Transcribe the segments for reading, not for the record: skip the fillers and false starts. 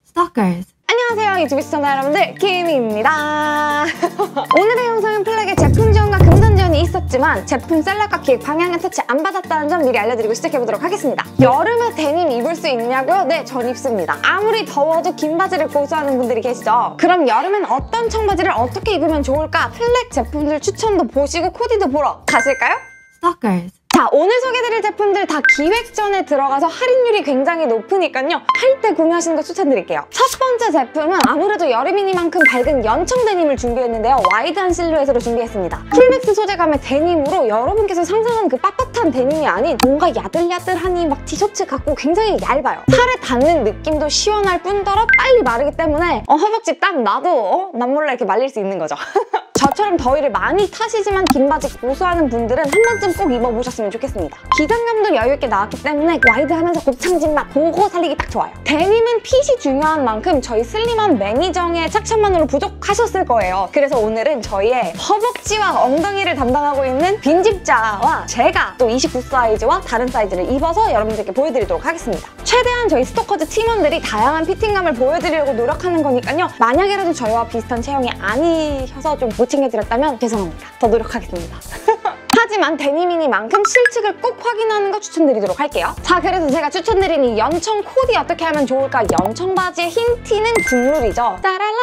Stalkers. 안녕하세요 유튜브 시청자 여러분들, 김입니다. 오늘의 영상은 플렉의 제품 지원과 금전 지원이 있었지만 제품 셀렉과 기획 방향은 터치 안 받았다는 점 미리 알려드리고 시작해보도록 하겠습니다. 여름에 데님 입을 수 있냐고요? 네, 전 입습니다. 아무리 더워도 긴 바지를 고수하는 분들이 계시죠? 그럼 여름엔 어떤 청바지를 어떻게 입으면 좋을까? 플렉 제품들 추천도 보시고 코디도 보러 가실까요? Stalkers. 자, 오늘 소개드릴 제품들 다 기획 전에 들어가서 할인율이 굉장히 높으니까요. 할 때 구매하시는 거 추천드릴게요. 첫 번째 제품은 아무래도 여름이니만큼 밝은 연청 데님을 준비했는데요. 와이드한 실루엣으로 준비했습니다. 풀맥스 소재감의 데님으로 여러분께서 상상하는 그 빳빳한 데님이 아닌 뭔가 야들야들하니 막 티셔츠 같고 굉장히 얇아요. 살에 닿는 느낌도 시원할 뿐더러 빨리 마르기 때문에 허벅지 딱 놔도 남몰래 이렇게 말릴 수 있는 거죠. 저처럼 더위를 많이 타시지만 긴 바지 고수하는 분들은 한 번쯤 꼭 입어보셨으면 좋겠습니다. 기장감도 여유있게 나왔기 때문에 와이드하면서 곱창진 맛 그거 살리기 딱 좋아요. 데님은 핏이 중요한 만큼 저희 슬림한 매니정의 착션만으로 부족하셨을 거예요. 그래서 오늘은 저희의 허벅지와 엉덩이를 담당하고 있는 빈집자와 제가 또 29 사이즈와 다른 사이즈를 입어서 여러분들께 보여드리도록 하겠습니다. 최대한 저희 스토커즈 팀원들이 다양한 피팅감을 보여드리려고 노력하는 거니까요. 만약에라도 저희와 비슷한 체형이 아니셔서 좀 못 챙겨드렸다면 죄송합니다. 더 노력하겠습니다. 하지만 데님이니만큼 실측을 꼭 확인하는 거 추천드리도록 할게요. 자, 그래서 제가 추천드린 이 연청 코디 어떻게 하면 좋을까? 연청 바지의 흰 티는 국룰이죠.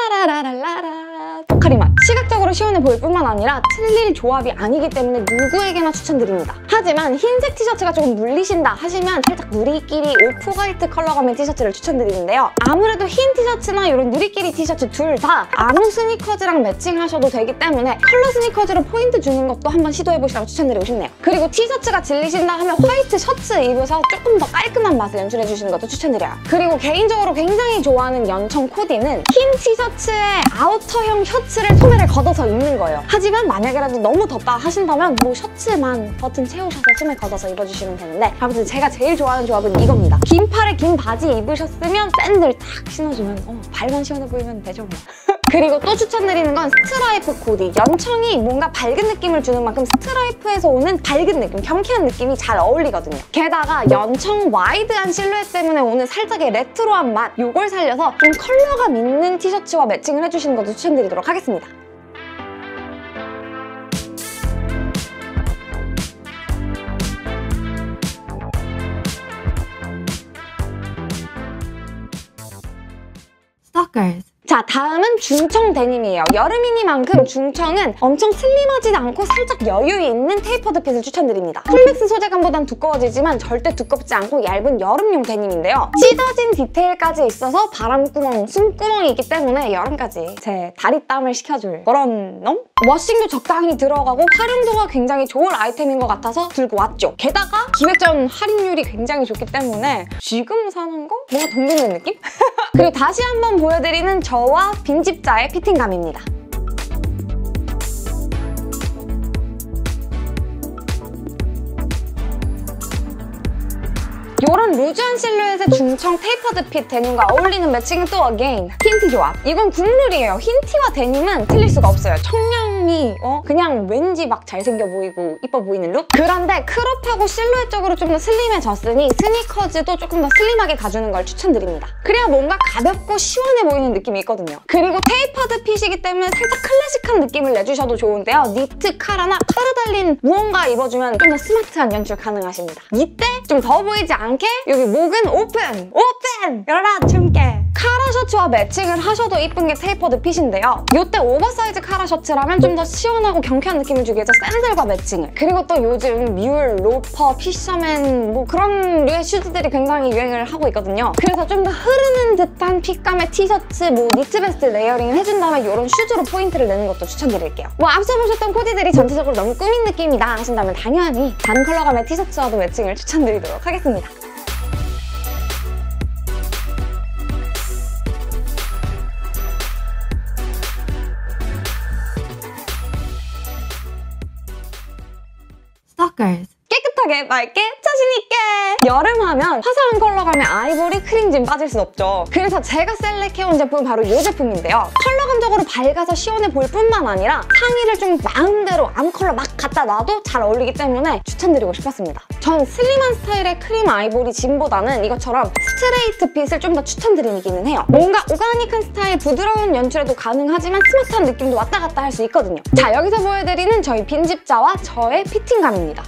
따라라라라라라 포카리맛. 시각적으로 시원해 보일 뿐만 아니라 틀릴 조합이 아니기 때문에 누구에게나 추천드립니다. 하지만 흰색 티셔츠가 조금 물리신다 하시면 살짝 누리끼리 오프-화이트 컬러감의 티셔츠를 추천드리는데요. 아무래도 흰 티셔츠나 이런 누리끼리 티셔츠 둘 다 아무 스니커즈랑 매칭하셔도 되기 때문에 컬러 스니커즈로 포인트 주는 것도 한번 시도해보시라고 추천드리고 싶네요. 그리고 티셔츠가 질리신다 하면 화이트 셔츠 입으셔서 조금 더 깔끔한 맛을 연출해주시는 것도 추천드려요. 그리고 개인적으로 굉장히 좋아하는 연청 코디는 흰 티셔츠에 아우터형 셔츠를 소매를 걷어서 입는 거예요. 하지만 만약에라도 너무 덥다 하신다면 뭐 셔츠만 버튼 채우셔서 소매 걷어서 입어주시면 되는데, 아무튼 제가 제일 좋아하는 조합은 이겁니다. 긴 팔에 긴 바지 입으셨으면 샌들 딱 신어주면 발만 시원해 보이면 되죠 뭐. 그리고 또 추천드리는 건 스트라이프 코디. 연청이 뭔가 밝은 느낌을 주는 만큼 스트라이프에서 오는 밝은 느낌, 경쾌한 느낌이 잘 어울리거든요. 게다가 연청 와이드한 실루엣 때문에 오는 살짝의 레트로한 맛, 요걸 살려서 좀 컬러감 있는 티셔츠와 매칭을 해주시는 것도 추천드리도록 하겠습니다. Stalkers. 자, 다음은 중청 데님이에요. 여름이니만큼 중청은 엄청 슬림하지 않고 살짝 여유 있는 테이퍼드 핏을 추천드립니다. 풀맥스 소재감보단 두꺼워지지만 절대 두껍지 않고 얇은 여름용 데님인데요. 찢어진 디테일까지 있어서 바람구멍, 숨구멍이 있기 때문에 여름까지 제 다리땀을 식혀줄 그런 놈? 워싱도 적당히 들어가고 활용도가 굉장히 좋은 아이템인 것 같아서 들고 왔죠. 게다가 기획전 할인율이 굉장히 좋기 때문에 지금 사는 거? 뭔가 돈 붓는 느낌? 그리고 다시 한번 보여드리는 저와 빈집자의 피팅감입니다. 이런 루즈한 실루엣의 중청 테이퍼드 핏 데님과 어울리는 매칭은 또 again 흰티 조합. 이건 국룰이에요. 흰티와 데님은 틀릴 수가 없어요. 청량미 그냥 왠지 막 잘생겨 보이고 이뻐 보이는 룩? 그런데 크롭하고 실루엣적으로 좀 더 슬림해졌으니 스니커즈도 조금 더 슬림하게 가주는 걸 추천드립니다. 그래야 뭔가 가볍고 시원해 보이는 느낌이 있거든요. 그리고 테이퍼드 핏이기 때문에 살짝 클래식한 느낌을 내주셔도 좋은데요. 니트 카라나 카라 달린 무언가 입어주면 좀 더 스마트한 연출 가능하십니다. 이때 좀 더워 보이지 않게 여기 목은 오픈! 오픈! 열어라 춤게! 카라 셔츠와 매칭을 하셔도 이쁜 게 테이퍼드 핏인데요. 이때 오버사이즈 카라 셔츠라면 좀 더 시원하고 경쾌한 느낌을 주기 위해서 샌들과 매칭을. 그리고 또 요즘 뮬, 로퍼, 피셔맨 뭐 그런 류의 슈즈들이 굉장히 유행을 하고 있거든요. 그래서 좀 더 흐르는 듯한 핏감의 티셔츠, 뭐 니트 베스트 레이어링을 해준 다음에 이런 슈즈로 포인트를 내는 것도 추천드릴게요. 뭐 앞서 보셨던 코디들이 전체적으로 너무 꾸민 느낌이다 하신다면 당연히 다른 컬러감의 티셔츠와도 매칭을 추천드리도록 하겠습니다. Stalkers. 깨끗하게 맑게 자신있게! 여름하면 화사한 컬러감의 아이보리 크림진 빠질 순 없죠. 그래서 제가 셀렉해온 제품은 바로 이 제품인데요. 컬러감적으로 밝아서 시원해 보일 뿐만 아니라 상의를 좀 마음대로 아무 컬러 막 갖다 놔도 잘 어울리기 때문에 추천드리고 싶었습니다. 전 슬림한 스타일의 크림 아이보리 진보다는 이것처럼 스트레이트 핏을 좀 더 추천드리기는 해요. 뭔가 오가닉한 스타일 부드러운 연출에도 가능하지만 스마트한 느낌도 왔다 갔다 할 수 있거든요. 자, 여기서 보여드리는 저희 빈집자와 저의 피팅감입니다.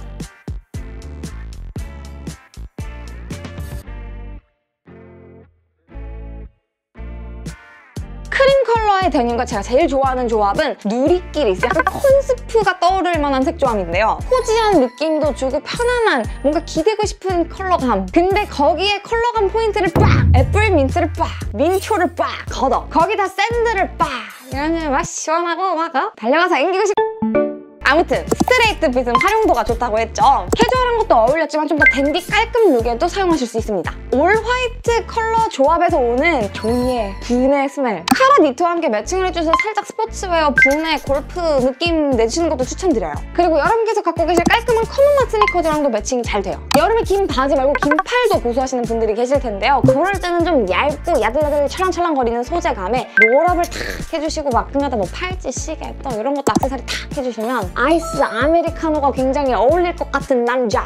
크림 컬러의 데님과 제가 제일 좋아하는 조합은 누리끼리 약간 콘스프가 떠오를 만한 색조합인데요. 코지한 느낌도 주고 편안한 뭔가 기대고 싶은 컬러감. 근데 거기에 컬러감 포인트를 빡! 애플 민트를 빡! 민초를 빡! 걷어. 거기다 샌드를 빡! 이러면 막 시원하고 막 달려가서 앵기고 싶... 아무튼 스트레이트 핏은 활용도가 좋다고 했죠. 캐주얼한 것도 어울렸지만 좀 더 댄디 깔끔 룩에도 사용하실 수 있습니다. 올 화이트 컬러 조합에서 오는 종이의 분해 스멜. 카라 니트와 함께 매칭을 해줘서 살짝 스포츠웨어, 분해, 골프 느낌 내주는 것도 추천드려요. 그리고 여러분께서 갖고 계실 깔끔한 커먼맛 스니커즈랑도 매칭이 잘 돼요. 여름에 긴 바지 말고 긴 팔도 고수하시는 분들이 계실 텐데요. 그럴 때는 좀 얇고 야들야들 찰랑찰랑거리는 소재감에 롤업을 탁 해주시고 막 등에다 뭐 팔찌, 시계 또 이런 것도 액세서리 탁 해주시면 아이스 아메리카노가 굉장히 어울릴 것 같은 남자.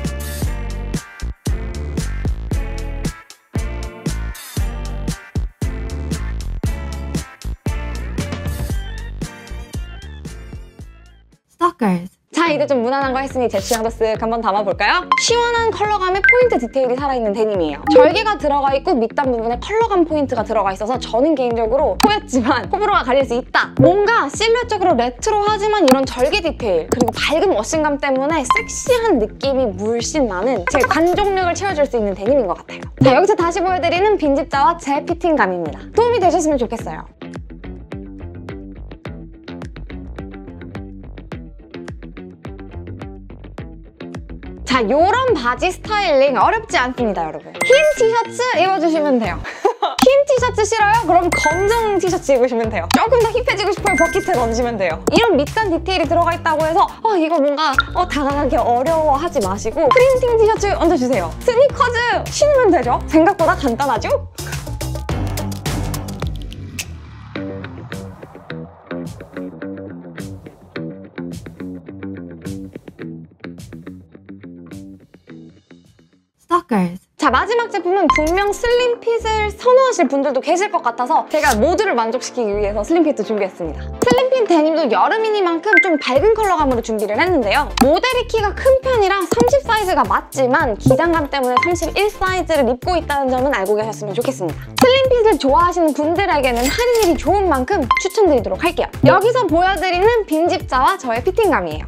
Stalkers. 자, 이제 좀 무난한 거 했으니 제 취향도 쓱 한번 담아볼까요? 시원한 컬러감의 포인트 디테일이 살아있는 데님이에요. 절개가 들어가 있고 밑단 부분에 컬러감 포인트가 들어가 있어서 저는 개인적으로 호였지만 호불호가 갈릴 수 있다. 뭔가 실루엣적으로 레트로하지만 이런 절개 디테일 그리고 밝은 워싱감 때문에 섹시한 느낌이 물씬 나는 제 관종력을 채워줄 수 있는 데님인 것 같아요. 자, 여기서 다시 보여드리는 빈집자와 제 피팅감입니다. 도움이 되셨으면 좋겠어요. 자, 요런 바지 스타일링 어렵지 않습니다, 여러분. 흰 티셔츠 입어주시면 돼요. 흰 티셔츠 싫어요? 그럼 검정 티셔츠 입으시면 돼요. 조금 더 힙해지고 싶어요? 버킷에 얹으시면 돼요. 이런 밑단 디테일이 들어가 있다고 해서 이거 뭔가 다가가기 어려워하지 마시고 프린팅 티셔츠 얹어주세요. 스니커즈 신으면 되죠? 생각보다 간단하죠? Stalkers. 자, 마지막 제품은 분명 슬림핏을 선호하실 분들도 계실 것 같아서 제가 모두를 만족시키기 위해서 슬림핏도 준비했습니다. 슬림핏 데님도 여름이니만큼 좀 밝은 컬러감으로 준비를 했는데요. 모델이 키가 큰 편이라 30 사이즈가 맞지만 기장감 때문에 31 사이즈를 입고 있다는 점은 알고 계셨으면 좋겠습니다. 슬림핏을 좋아하시는 분들에게는 할인율이 좋은 만큼 추천드리도록 할게요. 여기서 보여드리는 빈집자와 저의 피팅감이에요.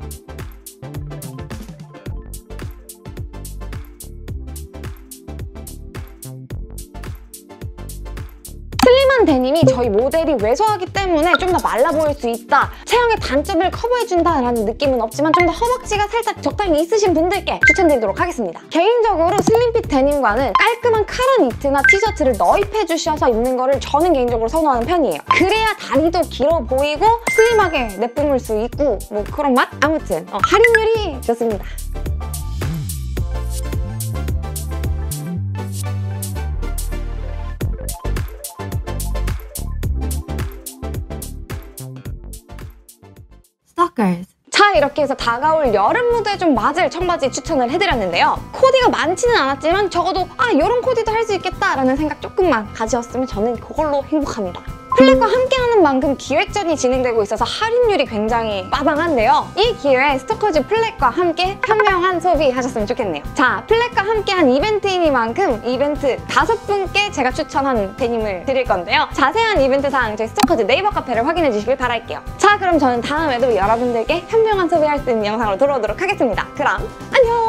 슬림한 데님이 저희 모델이 왜소하기 때문에 좀 더 말라 보일 수 있다, 체형의 단점을 커버해준다라는 느낌은 없지만 좀 더 허벅지가 살짝 적당히 있으신 분들께 추천드리도록 하겠습니다. 개인적으로 슬림핏 데님과는 깔끔한 카라 니트나 티셔츠를 너입해주셔서 입는 거를 저는 개인적으로 선호하는 편이에요. 그래야 다리도 길어 보이고 슬림하게 내뿜을 수 있고 뭐 그런 맛? 아무튼 할인율이 좋습니다. Stalkers. 자, 이렇게 해서 다가올 여름 무드에 좀 맞을 청바지 추천을 해드렸는데요. 코디가 많지는 않았지만 적어도 이런 코디도 할 수 있겠다라는 생각 조금만 가지셨으면 저는 그걸로 행복합니다. 플랫과 함께하는 만큼 기획전이 진행되고 있어서 할인율이 굉장히 빠방한데요. 이 기회에 스토커즈 플랫과 함께 현명한 소비하셨으면 좋겠네요. 자, 플랫과 함께한 이벤트이니만큼 이벤트 5분께 제가 추천한 데님을 드릴 건데요. 자세한 이벤트 사항 저희 스토커즈 네이버 카페를 확인해 주시길 바랄게요. 자, 그럼 저는 다음에도 여러분들께 현명한 소비할 수 있는 영상으로 돌아오도록 하겠습니다. 그럼 안녕!